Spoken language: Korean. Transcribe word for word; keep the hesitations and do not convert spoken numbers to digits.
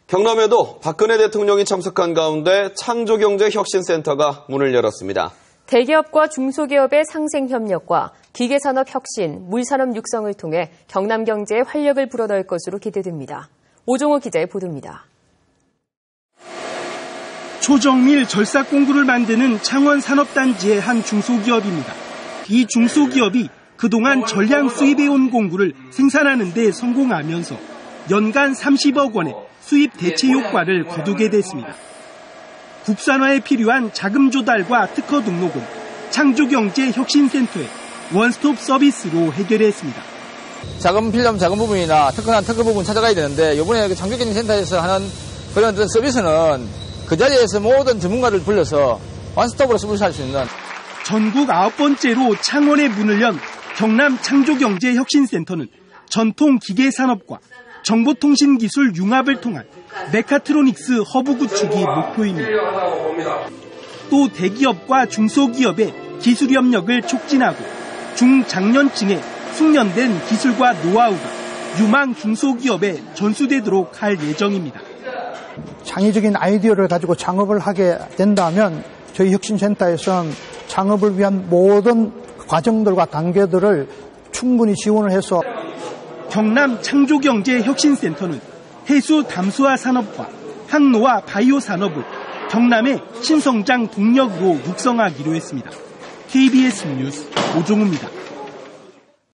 경남에도 박근혜 대통령이 참석한 가운데 창조경제혁신센터가 문을 열었습니다. 대기업과 중소기업의 상생협력과 기계산업 혁신, 물산업 육성을 통해 경남 경제에 활력을 불어넣을 것으로 기대됩니다. 오종호 기자의 보도입니다. 초정밀 절삭 공구를 만드는 창원 산업단지의 한 중소기업입니다. 이 중소기업이 그동안 전량 수입해온 공구를 생산하는 데 성공하면서 연간 삼십억 원의 수입 대체 효과를 거두게 됐습니다. 국산화에 필요한 자금 조달과 특허 등록은 창조경제혁신센터의 원스톱 서비스로 해결했습니다. 자금 필요한 자금 부분이나 특허나 특허 부분 찾아가야 되는데 이번에 창조경제센터에서 하는 그런 어떤 서비스는 그 자리에서 모든 전문가를 불러서 원스톱으로 서비스할 수 있는. 전국 아홉 번째로 창원에 문을 연 경남 창조경제혁신센터는 전통 기계산업과 정보통신기술 융합을 통한 메카트로닉스 허브 구축이 목표입니다. 또 대기업과 중소기업의 기술 협력을 촉진하고 중장년층의 숙련된 기술과 노하우가 유망 중소기업에 전수되도록 할 예정입니다. 창의적인 아이디어를 가지고 창업을 하게 된다면 저희 혁신센터에서는 창업을 위한 모든 과정들과 단계들을 충분히 지원을 해서 경남 창조경제혁신센터는 해수 담수화 산업과 항로와 바이오 산업을 경남의 신성장 동력으로 육성하기로 했습니다. 케이비에스 뉴스 오종우입니다.